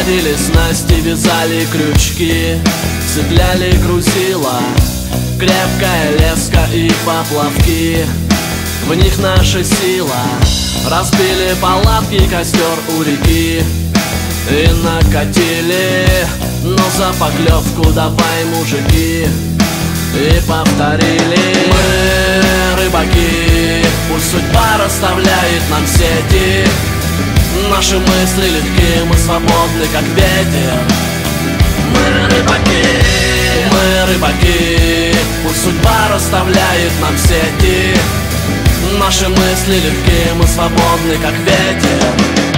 Водили снасти, вязали крючки, цепляли грузила, крепкая леска и поплавки. В них наша сила. Разбили палатки, костер у реки и накатили, но за поклевку давай, мужики. И повторили: мы рыбаки, пусть судьба расставляет нам сети. Наши мысли легкие, мы свободны, как ветер. Мы рыбаки, пусть судьба расставляет нам сети. Наши мысли легкие, мы свободны, как ветер.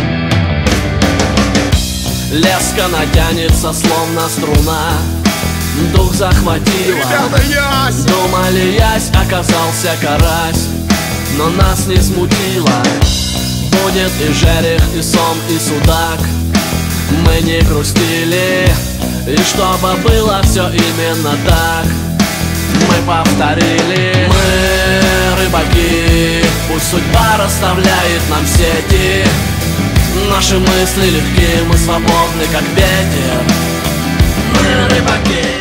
Леска натянется, словно струна, дух захватила. Ребята, ясь! Думали, ясь, оказался карась, но нас не смутило. Будет и жерех, и сом, и судак. Мы не грустили, и чтобы было все именно так, мы повторили: мы рыбаки, пусть судьба расставляет нам сети. Наши мысли легкие, мы свободны, как ветер. Мы рыбаки.